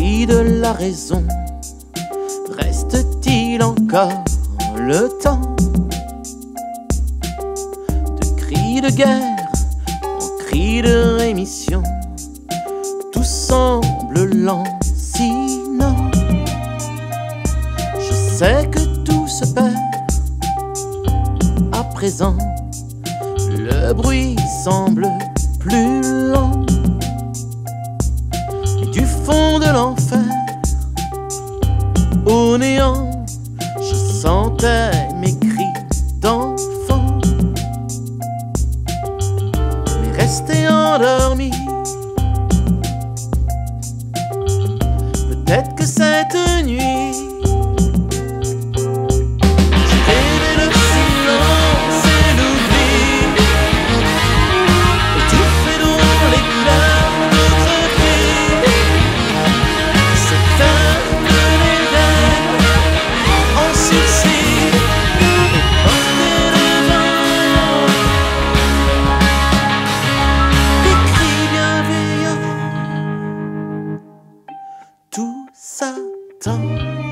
cri de la raison, reste-t-il encore le temps de cris de guerre en cris de rémission? Tout semble lent, sinon je sais que tout se perd à présent. Le bruit semble plus lent, et du fond de l'enfer au néant, je sentais mes cris d'enfant. Mais resté endormi, peut-être que cette nuit tout s'attend.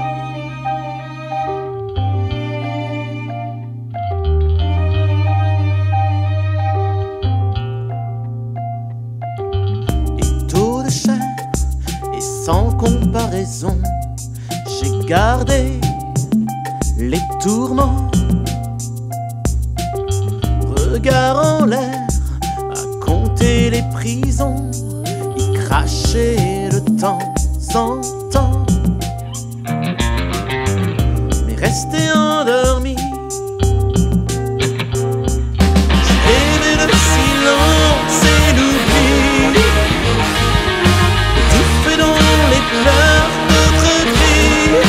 Étau de chair et sans comparaison, j'ai gardé les tourments. Regard en l'air à compter les prisons et cracher le temps sans temps, mais rester endormi. J'ai rêvé le silence et l'oubli, étouffé dans les pleurs d'autres cris.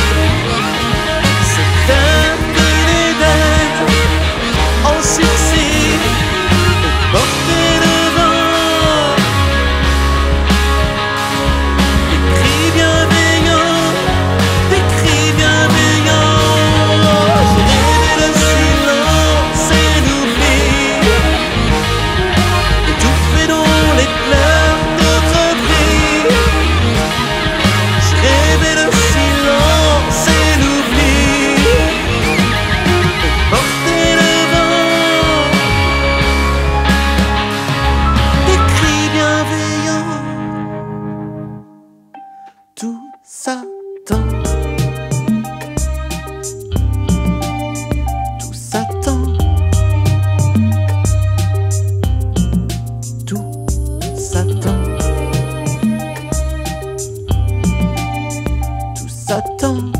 S'éteindre les dents en sursis et porter le vent. Tout s'attend, tout s'attend, tout s'attend, tout s'attend.